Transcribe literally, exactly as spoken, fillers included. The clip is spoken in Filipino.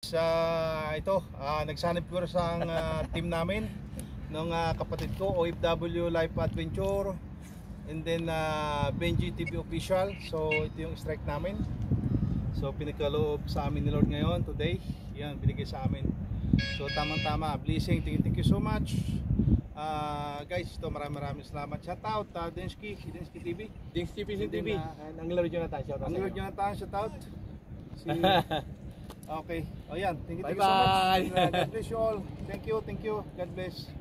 Sa ito, uh, nagsanib ko sa uh, team namin ng uh, kapatid ko, O F W Life Adventure, and then uh, Benji T V Official. So ito yung strike namin. So pinagkaloob sa amin ni Lord ngayon today. Yan, binigay sa amin. So tamang tama, blessing. Thank you, thank you so much. Uh, guys, ito maraming maraming salamat. Shout out uh, Densky, Densky T V. Densky T V. Ang Lord Jonathan, shout out. Ang Lord Jonathan, shout out. Si Okay. O yan. Thank you, thank you Bye so much. bye. Uh, God bless you all. Thank you, thank you. God bless.